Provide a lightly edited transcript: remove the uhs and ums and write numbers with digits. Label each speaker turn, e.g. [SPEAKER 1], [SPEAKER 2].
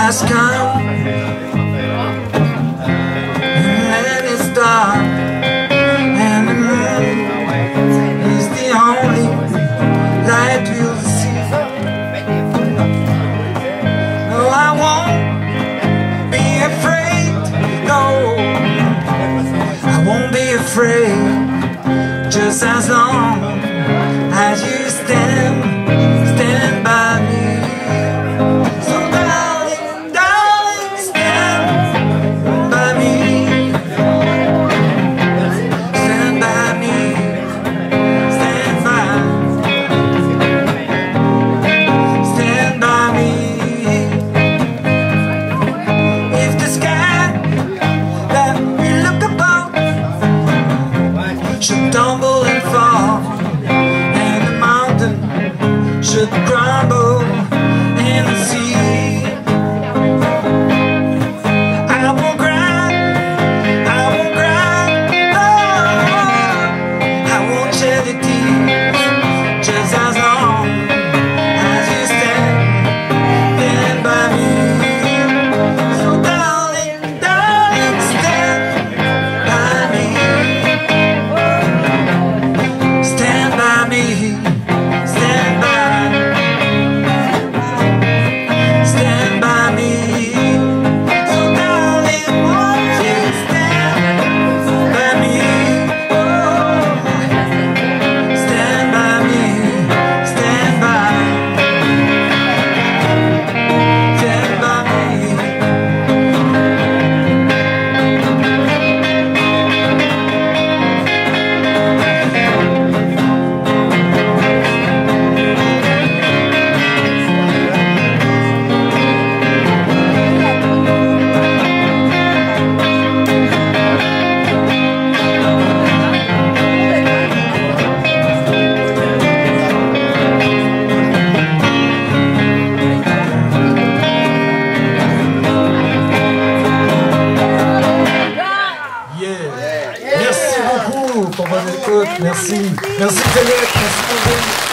[SPEAKER 1] has come, and it's dark, and the moon is the only light we'll see. No, I won't be afraid, no, I won't be afraid, just as long as you stand by me. Should tumble and fall, and the mountain should crumble in the sea. I won't cry, no, I won't shed a tear, just as long as you stand by me. So darling, darling, stand by me. Merci beaucoup pour votre écoute. Merci. Merci Félix. Merci.